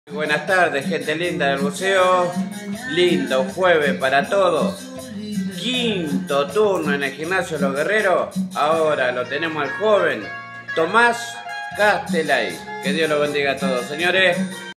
Buenas tardes, gente linda del buceo. Lindo jueves para todos. Quinto turno en el gimnasio Los Guerreros. Ahora lo tenemos al joven Tomás Castelay. Que Dios lo bendiga a todos, señores.